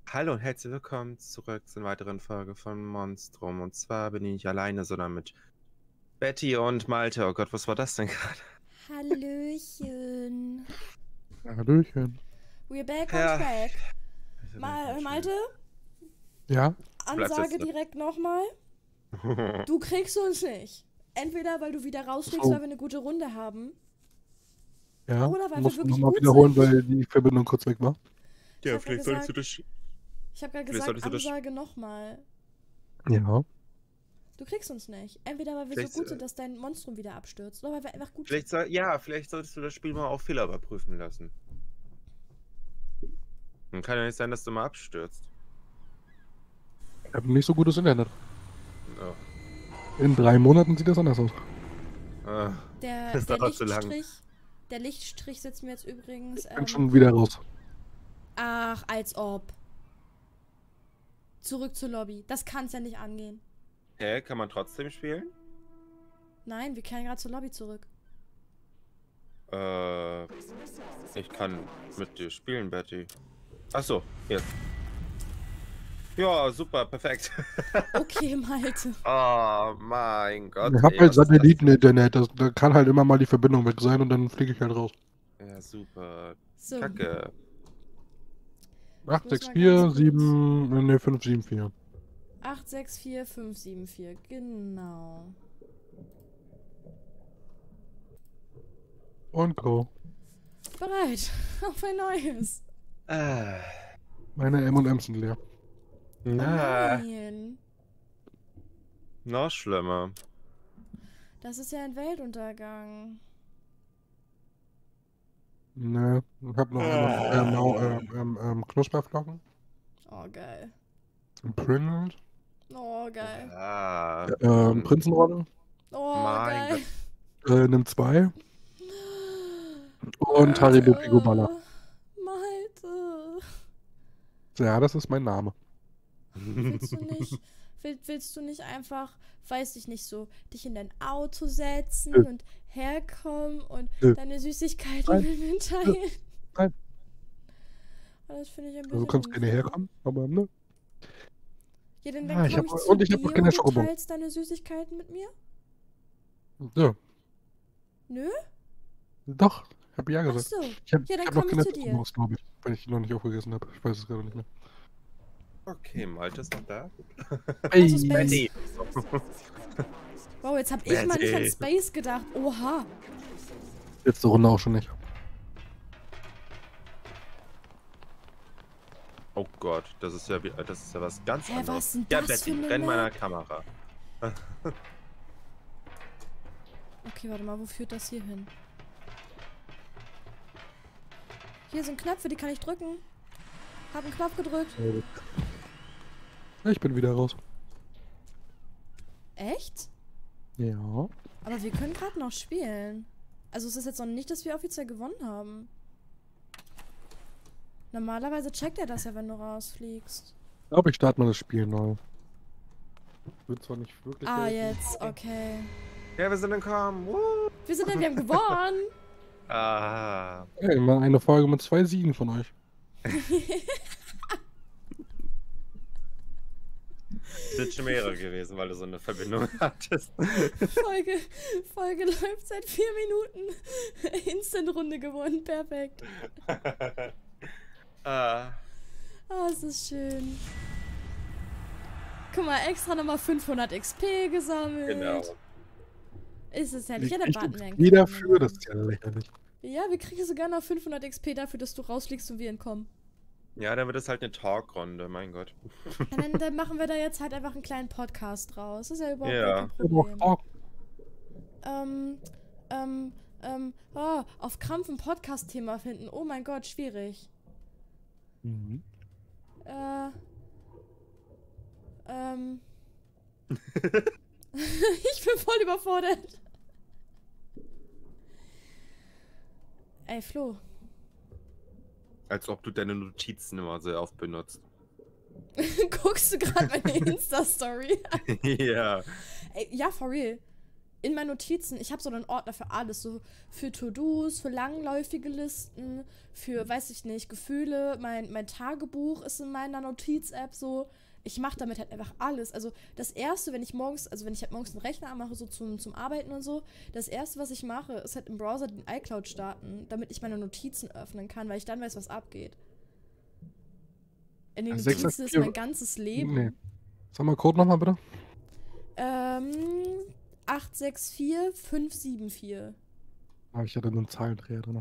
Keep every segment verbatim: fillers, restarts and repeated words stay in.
Hallo und herzlich willkommen zurück zu einer weiteren Folge von Monstrum. Und zwar bin ich nicht alleine, sondern mit Betty und Malte. Oh Gott, was war das denn gerade? Hallöchen. Hallöchen. We're back on Ja. track. Ma Malte, Ja? Ansage direkt nochmal. Du kriegst uns nicht. Entweder weil du wieder rausfliegst, So. weil wir eine gute Runde haben. Ja, Oder weil wir muss wirklich nochmal gut wiederholen, sind. weil die Verbindung kurz weg war. Ich Ja, hab vielleicht grad solltest du das. Ich habe gerade Vielleicht gesagt, solltest du das- Ansage nochmal. Ja. Du kriegst uns nicht. Entweder weil wir Vielleicht, so gut äh, sind, dass dein Monstrum wieder abstürzt, oder weil wir einfach gut Vielleicht soll, ja, vielleicht solltest du das Spiel mal auf Fehler überprüfen lassen. Dann kann ja nicht sein, dass du mal abstürzt. Ich habe nicht so gutes Internet. Oh. In drei Monaten sieht das anders aus. Ah. sind. Der, Das der dauert zu lang. Lichtstrich, der Lichtstrich setzt mir jetzt übrigens. Ich bin Ähm, schon wieder raus. Ach, als ob. Zurück zur Lobby. Das kann's ja nicht angehen. Hä, kann man trotzdem spielen? Nein, wir kehren gerade zur Lobby zurück. Äh, ich kann mit dir spielen, Betty. Achso, jetzt. Ja, super, perfekt. Okay, Malte. Oh mein Gott. Ich habe ey, halt was ist das Satelliten-Internet. Das- Da kann halt immer mal die Verbindung weg sein und dann fliege ich halt raus. denn? Ja, super. So. Kacke. acht muss sechs mal vier ganz kurz- sieben, ne, fünf sieben vier. acht sechs vier fünf sieben vier, genau. Und go. Bereit auf ein neues. Ah. Meine M und M's sind leer. Na, Nein. noch schlimmer. Das ist ja ein Weltuntergang. Ne, ich hab noch Ah. ähm, Mau- ähm, ähm, ähm, Knusperflocken. Oh, geil. Pringles. Oh, geil. Ah. Ähm, Prinzenrolle. Oh, Mein geil. Äh, nimm zwei. Und Haribo Pico Baller. Malte. Ja, das ist mein Name. Willst du nicht, will, willst du nicht einfach, weiß ich nicht so, dich in dein Auto setzen Nö. und herkommen und Nö. deine Süßigkeiten Nein. mit mir teilen? Nein. Aber das finde ich ein bisschen Also du kannst gerne unfair. herkommen, aber ne. Ja, dann, Ja, dann ich komme hab- ich zu und ich hab dir noch keine und du Schokobon. teilst deine Süßigkeiten mit mir? Ja, Nö? doch. Ich hab ja Ach gesagt. so. Ich hab, Ja, dann ich hab noch komm ich keine zu dir. Zuckermaus, glaube ich. Weil ich die noch nicht aufgegessen habe. Ich weiß es gerade nicht mehr. Okay, Malte ist noch da. Also Space. Betty. Wow, jetzt habe ich mal nicht an Betty. Space gedacht. Oha. Letzte Runde auch schon nicht. Oh Gott, das ist ja, wie- das ist ja was ganz Hä, anderes. was sind ja, das Betty, für eine renn meiner Map? Kamera. Okay, warte mal, wo führt das hier hin? Hier sind Knöpfe, die kann ich drücken. Hab einen Knopf gedrückt. Ich bin wieder raus. Echt? Ja. Aber wir können gerade noch spielen. Also es ist jetzt noch nicht, dass wir offiziell gewonnen haben. Normalerweise checkt er das ja, wenn du rausfliegst. Ich glaube, ich starte mal das Spiel neu. Wird zwar nicht wirklich. Ah, helfen. jetzt, okay. Ja, wir sind entkommen. Woo. Wir sind denn, wir haben gewonnen. Ah. Hey, mal eine Folge mit zwei Siegen von euch. Sind schon mehrere gewesen, weil du so eine Verbindung hattest. Folge, Folge läuft seit vier Minuten. Instant-Runde gewonnen, perfekt. ah. Ah, es ist schön. Guck mal, extra nochmal fünfhundert X P gesammelt. Genau. Ist es ja nicht. Ja, der Ich Button wäre wieder für, das ist ja lächerlich. Ja, wir kriegen sogar noch fünfhundert X P dafür, dass du rausfliegst und wir entkommen. Ja, dann wird es halt eine Talkrunde, mein Gott. Ja, dann, dann machen wir da jetzt halt einfach einen kleinen Podcast draus. Das ist ja überhaupt Ja. kein Problem. Oh, Ähm, ähm, ähm, oh, auf Krampf ein Podcast-Thema finden. Oh mein Gott, schwierig. mhm. Äh, ähm. Ich bin voll überfordert. Ey, Flo. Als ob du deine Notizen immer so oft benutzt. Guckst du gerade meine Insta-Story? ja. Ey, ja, for real. in meinen Notizen, ich habe so einen Ordner für alles, so für To-Dos, für langläufige Listen, für, weiß ich nicht, Gefühle, mein, mein Tagebuch ist in meiner Notiz-App so. Ich mache damit halt einfach alles. Also das Erste, wenn ich morgens, also wenn ich halt morgens einen Rechner anmache, so zum, zum Arbeiten und so, das Erste, was ich mache, ist halt im Browser den iCloud starten, damit ich meine Notizen öffnen kann, weil ich dann weiß, was abgeht. In den Also Notizen sechs sechs ist vier mein ganzes Leben. Nee. Sag mal Code nochmal bitte. Ähm, acht sechs vier fünf sieben vier. Ah, ich hatte einen Zahlendreher drin.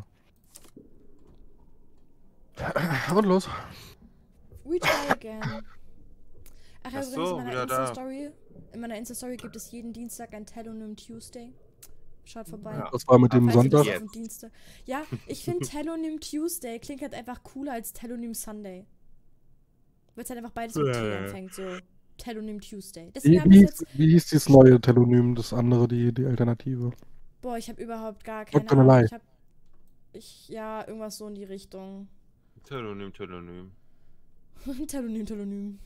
Und los. We try again. Ach ja, Ach übrigens so, in meiner wieder da. Insta-Story, in meiner Insta-Story gibt es jeden Dienstag ein Telonym Tuesday. Schaut vorbei. Ja. Das war mit dem Falls ihr das Sonntag. auf dem Dienstag. Ja, ich finde Telonym Tuesday klingt halt einfach cooler als Telonym Sunday. Weil es halt einfach beides mit T Äh. anfängt, so Telonym Tuesday. Wie, Deswegen habe ich wie, jetzt, hieß, wie hieß dieses neue Telonym, das andere, die, die Alternative? boah, ich habe überhaupt gar keine Doktor Ahnung. Malai. Ich habe, ich, ja, irgendwas so in die Richtung. Telonym, Telonym. Telonym, Telonym.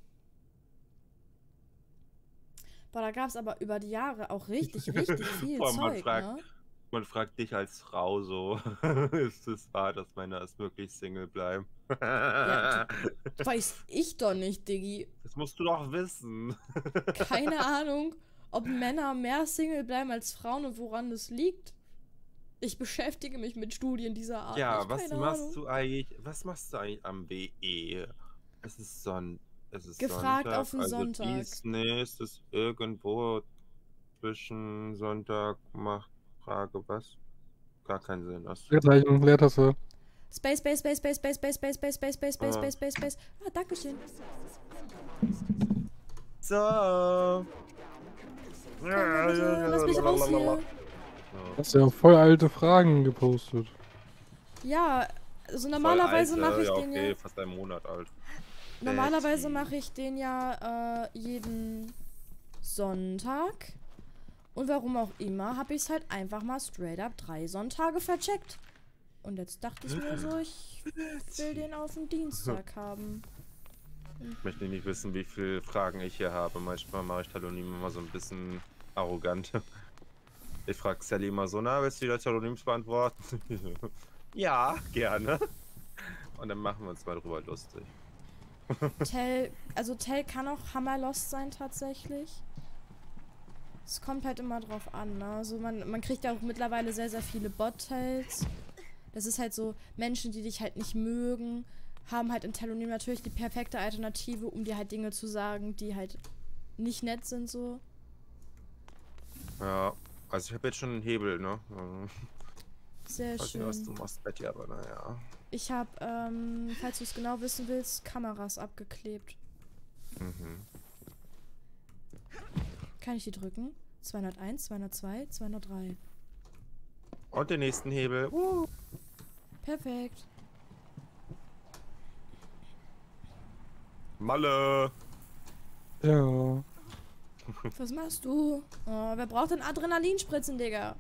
Boah, da gab es aber über die Jahre auch richtig, richtig viel Vor allem, man Zeug, fragt- ne? Man fragt dich als Frau so, ist es wahr, dass Männer es wirklich Single bleiben? Ja, Weiß ich doch nicht, Diggi. Das musst du doch wissen. Keine Ahnung, ob Männer mehr Single bleiben als Frauen und woran das liegt. Ich beschäftige mich mit Studien dieser Art. Ja, nicht, was keine machst Ahnung. du eigentlich, was machst du eigentlich am W E? Es ist Sonn, es ist Gefragt Sonntag, auf den also Sonntag. dies nächstes irgendwo zwischen Sonntag macht Frage was? Gar keinen Sinn. Das Leerzeichen, Leertaste. Space, Space, Space, Space, Space, Space, Space, Space, Space, Space, Space, Ah. Space, Space, Space. Ah, dankeschön. so. Komm mal bitte, lass mich raus hier. So. Hast ja auch voll alte Fragen gepostet. Ja, also Voll normalerweise alt, mache ich ja, den okay, ja. fast einen Monat alt. Normalerweise Betty. mache ich den ja äh, jeden Sonntag. Und warum auch immer, habe ich es halt einfach mal straight up drei Sonntage vercheckt. Und jetzt dachte ich mir so, ich will den auf den Dienstag haben. Ich möchte nicht wissen, wie viele Fragen ich hier habe. Manchmal mache ich Telonym immer so ein bisschen arrogant. Ich frage Sally immer so, na, willst du wieder Telonyms beantworten? Ja, gerne. Und dann machen wir uns mal drüber lustig. Tell, also Tell kann auch hammerlost sein tatsächlich. Es kommt halt immer drauf an, ne? Also man, man kriegt ja auch mittlerweile sehr, sehr viele Bot-Tells. Das ist halt so, Menschen, die dich halt nicht mögen, haben halt in Telonym natürlich die perfekte Alternative, um dir halt Dinge zu sagen, die halt nicht nett sind so. Ja, also ich habe jetzt schon einen Hebel, ne? Also, Sehr ich weiß nicht, was du schön. machst, Betty, aber naja. Ich habe, ähm, falls du es genau wissen willst, Kameras abgeklebt. Mhm. Kann ich die drücken? zweihunderteins, zweihundertzwei, zweihundertdrei. Und den nächsten Hebel. Uh. Perfekt. Malle. Ja. Was machst du? Oh, wer braucht denn Adrenalinspritzen, Digga?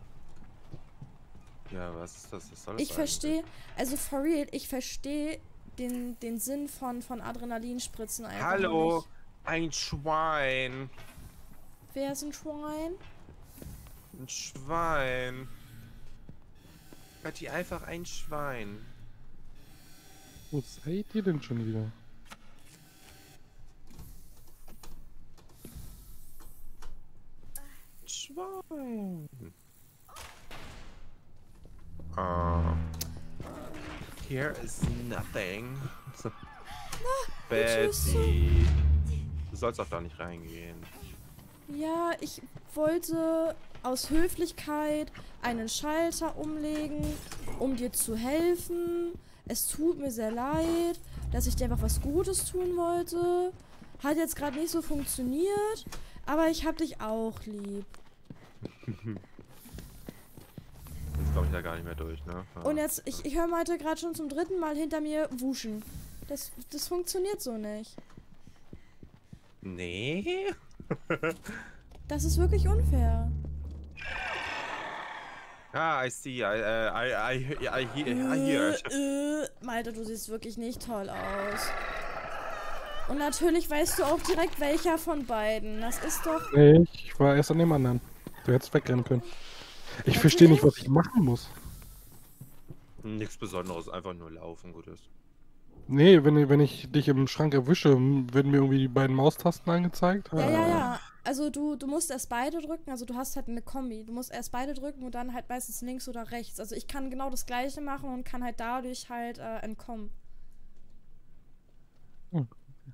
Ja, was ist das? Was soll das Ich eigentlich? verstehe, also for real, ich verstehe den, den Sinn von, von Adrenalinspritzen einfach Hallo, nicht. ein Schwein. Wer ist ein Schwein? Ein Schwein. Betty, einfach ein Schwein. Wo seid ihr denn schon wieder? Schwein. Ah. Here is nothing. So. tschüss. Betty. Du sollst auch da nicht reingehen. Ja, ich wollte aus Höflichkeit einen Schalter umlegen, um dir zu helfen. Es tut mir sehr leid, dass ich dir einfach was Gutes tun wollte. Hat jetzt gerade nicht so funktioniert, aber ich hab dich auch lieb. Jetzt komme ich da gar nicht mehr durch, ne? Ja. Und jetzt, ich, ich höre Malte gerade schon zum dritten Mal hinter mir wuschen. Das, das funktioniert so nicht. Nee? Das ist wirklich unfair. Ah, I see. I, uh, I, I, I, I, I hear. Äh, äh, Malte, du siehst wirklich nicht toll aus. Und natürlich weißt du auch direkt, welcher von beiden. Das ist doch... Nee, ich war erst an dem anderen. Du hättest wegrennen können. Ich Natürlich. verstehe nicht, was ich machen muss. Nichts Besonderes, einfach nur laufen, gut ist. Nee, wenn, wenn ich dich im Schrank erwische, werden mir irgendwie die beiden Maustasten angezeigt. Ja, ja, Ah. ja. Also du, du musst erst beide drücken, also du hast halt eine Kombi. Du musst erst beide drücken und dann halt meistens links oder rechts. Also ich kann genau das gleiche machen und kann halt dadurch halt äh, entkommen. Hm.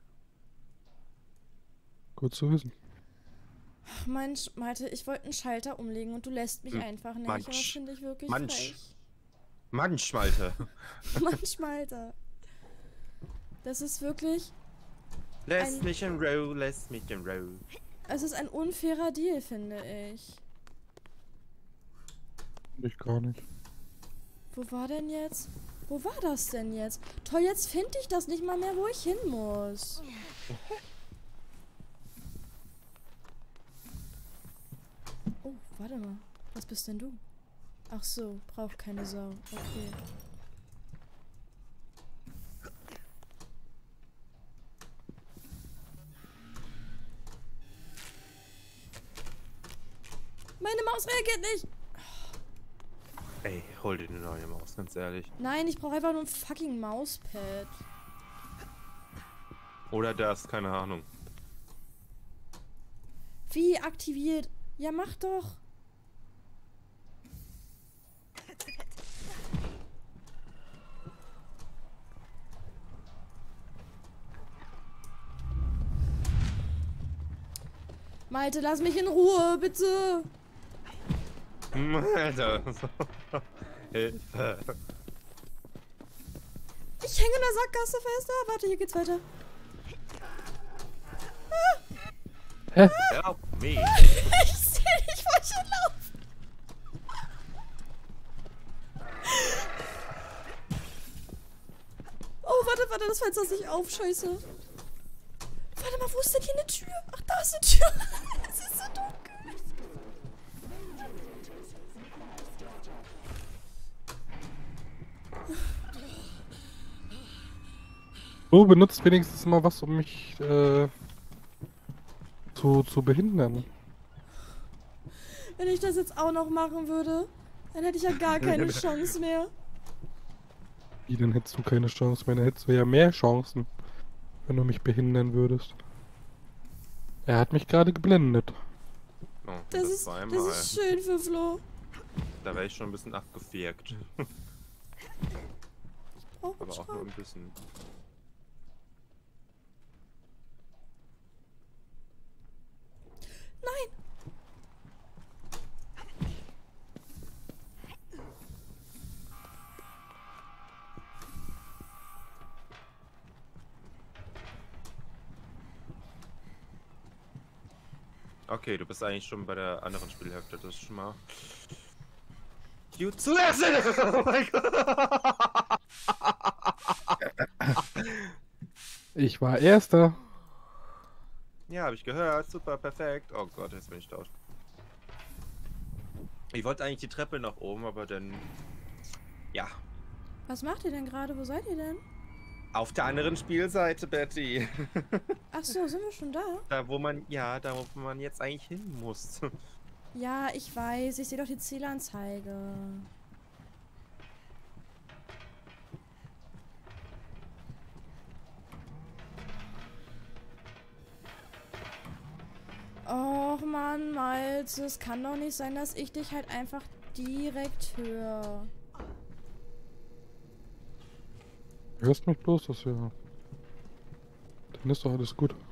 Gut zu wissen. Ach Mensch, Malte, ich wollte einen Schalter umlegen und du lässt mich Hm, einfach nicht. Mensch. Und das finde ich wirklich Mensch. frech. Manch, Malte. Manchmal, Alter. Das ist wirklich... Lass Ein- mich in Row, lass mich in Row. Es ist ein unfairer Deal, finde ich. Ich gar nicht. Wo war denn jetzt? Wo war das denn jetzt? Toll, jetzt finde ich das nicht mal mehr, wo ich hin muss. Oh, warte mal. Was bist denn du? Ach so, braucht keine Sau. Okay. Meine Maus reagiert nicht. Ey, hol dir eine neue Maus, ganz ehrlich. Nein, ich brauche einfach nur ein fucking Mauspad. Oder das, keine Ahnung. Wie aktiviert? Ja, mach doch. Malte, lass mich in Ruhe, bitte. Alter. Hilfe. Ich hänge in der Sackgasse fest. Ah, warte, hier geht's weiter. Help me. Ich sehe nicht, wo ich hinlaufe. Oh, warte, warte, das Fenster ist nicht auf. Scheiße. Warte mal, wo ist denn hier eine Tür? Ach, da ist eine Tür. Es ist so dunkel. Du benutzt wenigstens mal was, um mich äh, zu, zu behindern. Wenn ich das jetzt auch noch machen würde, dann hätte ich ja gar keine Chance mehr. Wie, dann hättest du keine Chance mehr. Dann hättest du ja mehr Chancen, wenn du mich behindern würdest. Er hat mich gerade geblendet. Oh, Das, ist, zweimal. das ist schön für Flo. Da wäre ich schon ein bisschen abgefirkt. Oh, Aber auch nur ein bisschen. Nein! Okay, du bist eigentlich schon bei der anderen Spielhälfte, das ist schon mal... Gut zu essen! Oh mein Gott! Ich war Erster. Ja, habe ich gehört. Super, perfekt. Oh Gott, jetzt bin ich tot. Ich wollte eigentlich die Treppe nach oben, aber dann... Ja. Was macht ihr denn gerade? Wo seid ihr denn? Auf der anderen Spielseite, Betty. Ach so, sind wir schon da? Da, wo man... Ja, da, wo man jetzt eigentlich hin muss. Ja, ich weiß. Ich sehe doch die Zielanzeige. Och Mann, Malte, es kann doch nicht sein, dass ich dich halt einfach direkt höre. Du hörst mich bloß, das ja. Dann ist doch alles gut.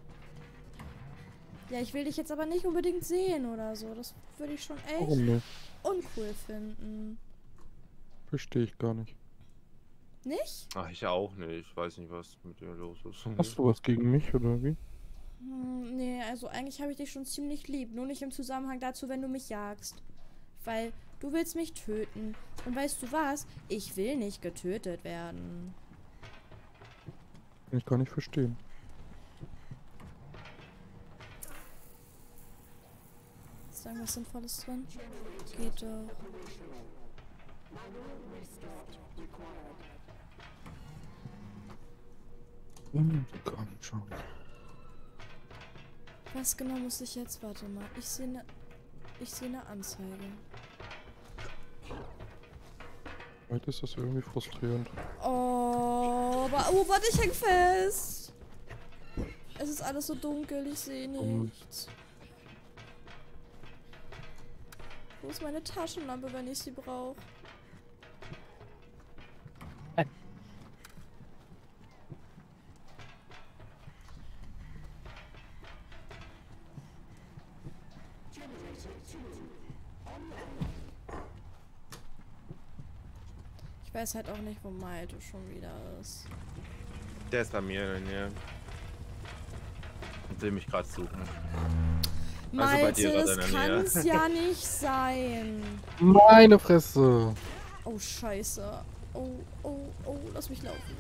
Ja, ich will dich jetzt aber nicht unbedingt sehen oder so. Das würde ich schon echt Warum nicht? uncool finden. Verstehe ich gar nicht. Nicht? Ach, ich auch nicht. Ich weiß nicht, was mit dir los ist. Hast du was gegen mich oder wie? Hm, nee, also eigentlich habe ich dich schon ziemlich lieb. Nur nicht im Zusammenhang dazu, wenn du mich jagst. Weil du willst mich töten. Und weißt du was? Ich will nicht getötet werden. Kann ich gar nicht verstehen. Ist da irgendwas Sinnvolles drin? Geht doch. Hm, komm schon. Was genau muss ich jetzt? Warte mal. Ich sehe ne... Ich sehe eine Anzeige. Heute ist das irgendwie frustrierend. Oh, aber, oh, warte, ich häng fest. Es ist alles so dunkel, ich sehe nichts. Wo ist meine Taschenlampe, wenn ich sie brauche? Ich weiß halt auch nicht, wo Malte schon wieder ist. Der ist bei mir in der Nähe. Und will mich gerade suchen. Also bei Malte, dir gerade das in der Nähe. kann's ja nicht sein. Meine Fresse! Oh, scheiße. Oh, oh, oh, lass mich laufen.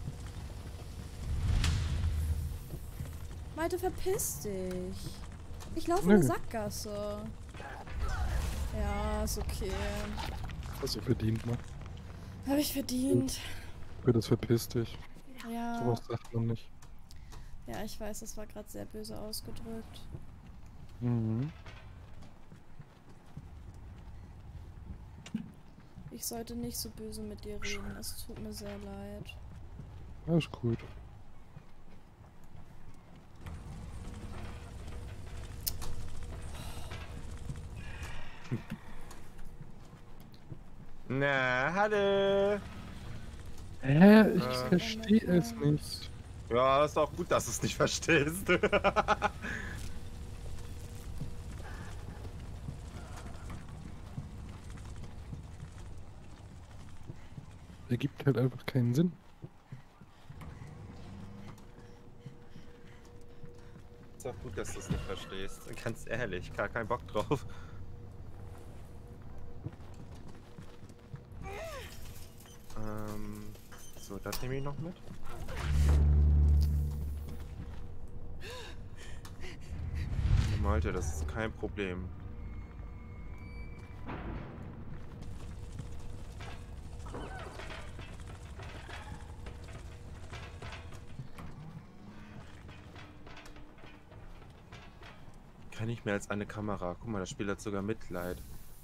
Malte, verpiss dich. Ich laufe in Nö. eine Sackgasse. Ja, ist okay. Hast du verdient, ne? Habe ich verdient. Für das verpiss dich. Ja. Sowas sagt man nicht. Ja, ich weiß, das war gerade sehr böse ausgedrückt. Mhm. Ich sollte nicht so böse mit dir reden. Es tut mir sehr leid. Alles gut. Na, hallo. Hä? Ich Äh. verstehe es nicht. Ja, ist auch gut, dass du es nicht verstehst. Ergibt halt einfach keinen Sinn. Ist auch gut, dass du es nicht verstehst. Ganz ehrlich, gar keinen Bock drauf. Ähm, so, das nehme ich noch mit. Malte, das ist kein Problem. Kann ich mehr als eine Kamera. Guck mal, das Spiel hat sogar Mitleid.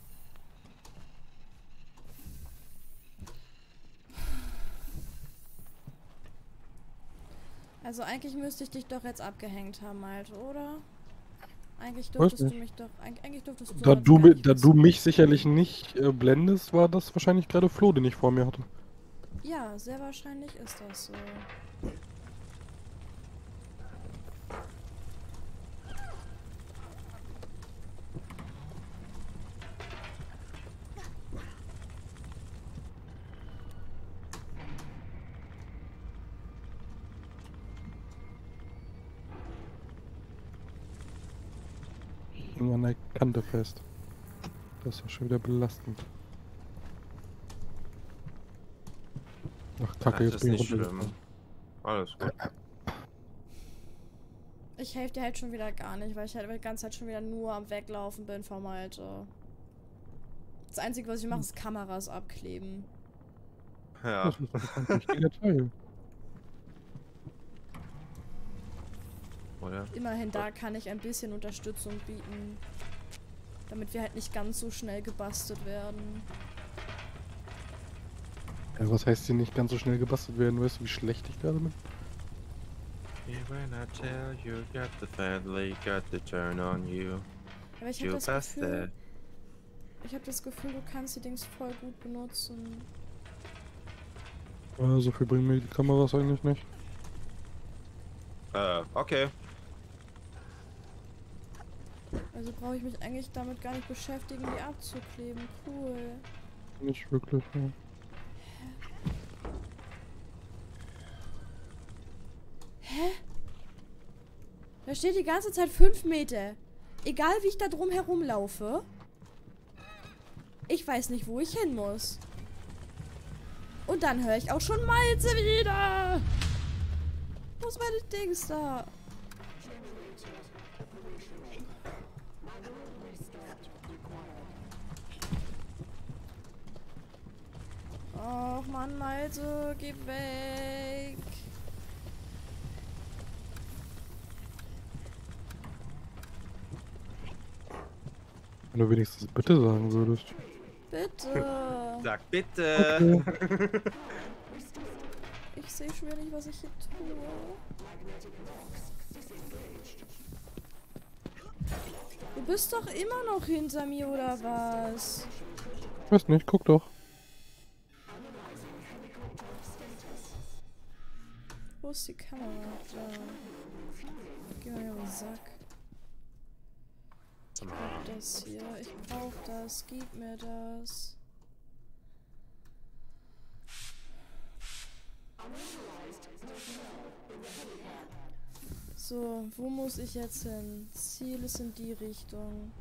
Also eigentlich müsste ich dich doch jetzt abgehängt haben, Malte, oder? Eigentlich Weiß durftest du nicht. mich doch... Eig eigentlich durftest du... Da das du, gar mi- nicht da du wissen. mich sicherlich nicht äh, blendest, war das wahrscheinlich gerade Flo, den ich vor mir hatte. Ja, sehr wahrscheinlich ist das so. Hing an der Kante fest. Das ist ja schon wieder belastend. Ach Kacke, Ach, jetzt das bin ist ich nicht runtergefallen. schlimm. Alles gut. Ich helfe dir halt schon wieder gar nicht, weil ich halt die ganze Zeit schon wieder nur am Weglaufen bin vom Malte. Das Einzige, was ich mache, ist Kameras abkleben. Ja. Das ist doch ein wichtiger Teil. Oder? Immerhin da kann ich ein bisschen Unterstützung bieten. Damit wir halt nicht ganz so schnell gebastelt werden. Ja, was heißt hier nicht ganz so schnell gebastelt werden? Weißt du, wie schlecht ich gerade bin? When I tell you, got the family, got the turn on you. Aber ich habe You das Gefühl, bastard. ich habe das Gefühl, du kannst die Dings voll gut benutzen. Ja, so viel bringen mir die Kameras eigentlich nicht. Äh, okay. Also brauche ich mich eigentlich damit gar nicht beschäftigen, die abzukleben. Cool. Nicht wirklich, ja. Hä? Da steht die ganze Zeit fünf Meter. Egal wie ich da drum herum laufe. Ich weiß nicht, wo ich hin muss. Und dann höre ich auch schon Malte wieder. Wo ist meine Dings da? Och Mann, Malte, geh weg. Wenn du wenigstens bitte sagen würdest. Bitte. Sag bitte. Okay. Ich sehe schon wieder nicht, was ich hier tue. Du bist doch immer noch hinter mir, oder was? Ich weiß nicht, guck doch. Wo ist die Kamera? Da. Geh mal hier auf den Sack. Ich brauch das hier. Ich brauch das. Gib mir das. So, wo muss ich jetzt hin? Ziel ist in die Richtung.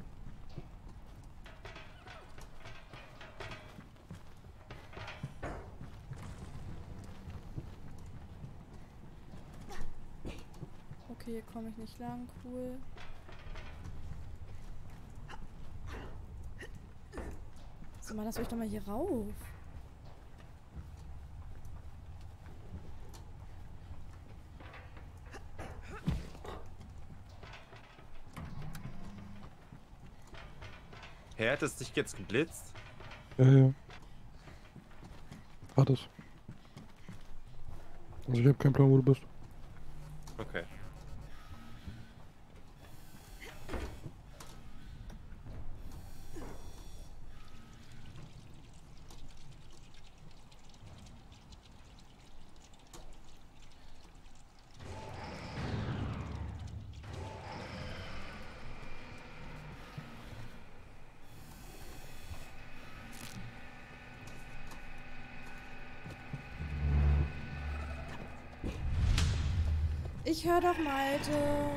Okay, hier komme ich nicht lang. Cool. So, mal, lass mich doch mal hier rauf. Hä, hat es dich jetzt geblitzt? Ja, ja. Hat es. Also ich habe keinen Plan, wo du bist. Okay. Ich höre doch Malte.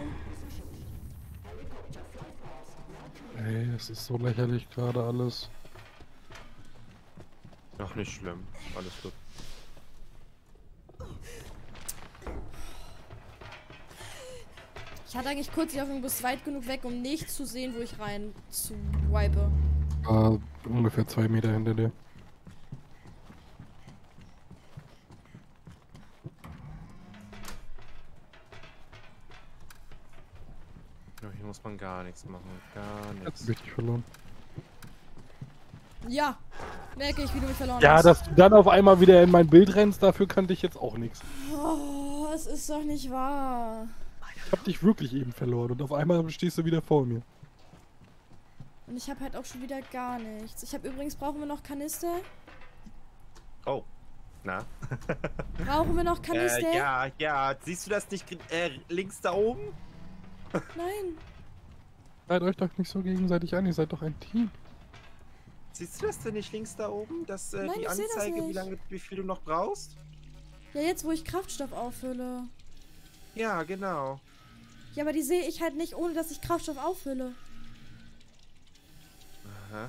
Ey, es ist so lächerlich gerade alles. Ach, nicht schlimm. Alles gut. Ich hatte eigentlich kurz die Hoffnung, du bist weit genug weg, um nicht zu sehen, wo ich rein zu wipe. Ah, ungefähr zwei Meter hinter dir. Hier muss man gar nichts machen. Gar Jetzt nichts. hab ich dich verloren. Ja, merke ich, wie du mich verloren Ja, hast. dass du dann auf einmal wieder in mein Bild rennst, dafür kannte ich jetzt auch nichts. Oh, es ist doch nicht wahr. Ich hab dich wirklich eben verloren und auf einmal stehst du wieder vor mir. Und ich habe halt auch schon wieder gar nichts. Ich habe übrigens, brauchen wir noch Kanister? Oh. Na? Brauchen wir noch Kanister? Äh, ja, ja. Siehst du das nicht äh, links da oben? Nein. Seid euch doch nicht so gegenseitig an, ihr seid doch ein Team. Siehst du das denn nicht links da oben? Das, äh, Nein, die ich seh das Anzeige, wie nicht. lange, wie viel du noch brauchst? Ja, jetzt, wo ich Kraftstoff auffülle. Ja, genau. Ja, aber die sehe ich halt nicht, ohne dass ich Kraftstoff auffülle. Aha.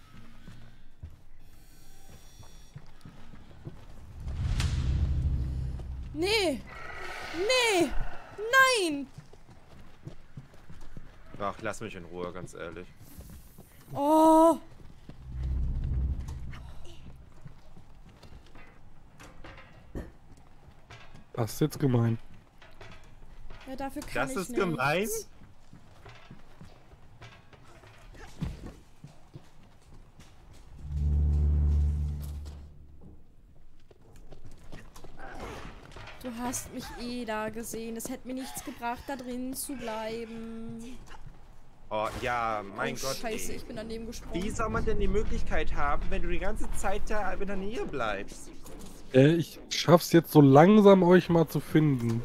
Nee. Nee. Nein. Ach, lass mich in Ruhe, ganz ehrlich. Oh. Das ist jetzt gemein. Ja, dafür kann Das ich ist nichts. gemein. Du hast mich eh da gesehen. Es hätte mir nichts gebracht, da drin zu bleiben. Oh, ja, mein oh, Gott. Scheiße, ey. ich bin daneben gesprungen. Wie soll man denn die Möglichkeit haben, wenn du die ganze Zeit da in der Nähe bleibst? Äh, ich schaff's jetzt so langsam, euch mal zu finden.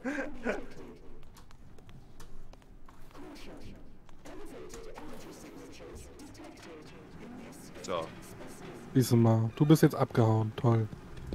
So. Siehst du mal, du bist jetzt abgehauen. Toll.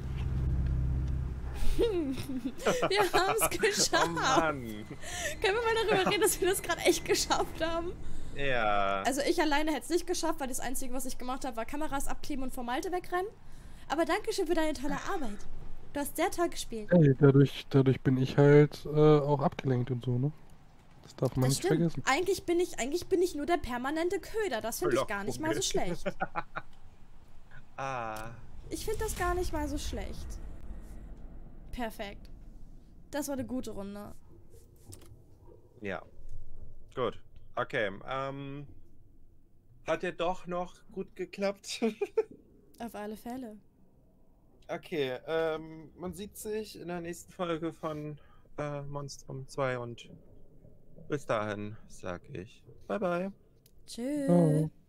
Wir haben es geschafft. Oh Mann. Können wir mal darüber reden, dass wir das gerade echt geschafft haben? Ja. Also ich alleine hätte es nicht geschafft, weil das Einzige, was ich gemacht habe, war Kameras abkleben und vor Malte wegrennen. Aber Dankeschön für deine tolle Arbeit. Du hast sehr toll gespielt. Ey, dadurch, dadurch bin ich halt äh, auch abgelenkt und so, ne? Das darf man Das nicht stimmt. vergessen. Eigentlich bin ich, eigentlich bin ich nur der permanente Köder. Das finde ich gar nicht mal so schlecht. Ah. Ich finde das gar nicht mal so schlecht. Perfekt. Das war eine gute Runde. Ja. Gut. Okay. Ähm. Hat ja doch noch gut geklappt. Auf alle Fälle. Okay, ähm, man sieht sich in der nächsten Folge von äh, Monstrum zwei und bis dahin sag ich bye bye. Tschüss. Ciao.